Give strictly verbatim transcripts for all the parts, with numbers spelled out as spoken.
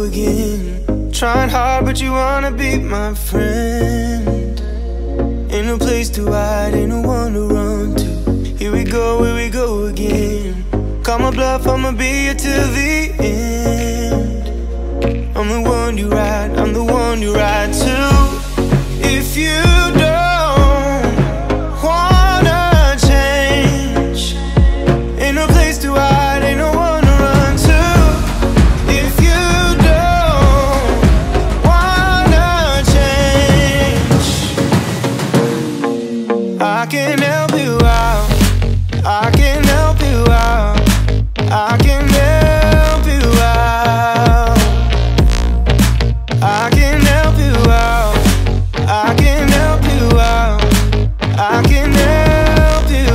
again. Trying hard, but you wanna be my friend. Ain't no place to hide, ain't no one to run to. Here we go, here we go again. Call my bluff, I'ma be here till the end. I'm the one you ride, I'm the one you ride to. If you don't wanna change, ain't no place to hide, ain't no one to run to. If you don't wanna change, I can help you out, I can help you out, I can help you out, I can help you out, I can help you out, I can help you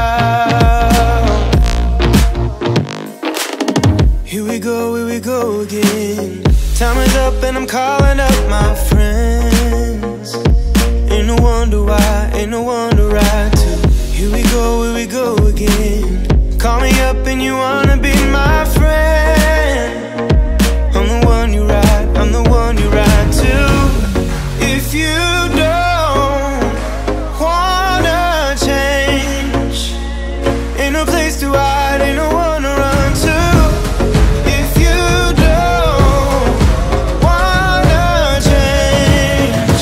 out. Here we go, here we go again. Time is up and I'm calling up my friends. Ain't no wonder why, ain't no one to ride to. Here we go, here we go again. Call me up and you wanna be my friend. I'm the one you ride, I'm the one you ride to. If you don't wanna change, ain't no place to hide, ain't no one to run to. If you don't wanna change,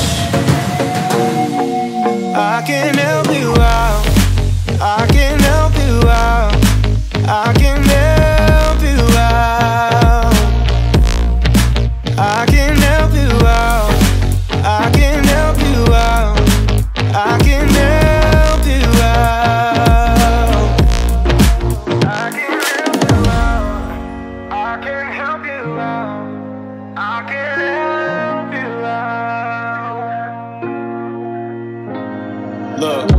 I can help you out, I can help you out, I can help you out, I can help you out, I can help you out, I can help you out, I can help you out, I can help you out, I can help you out. Look,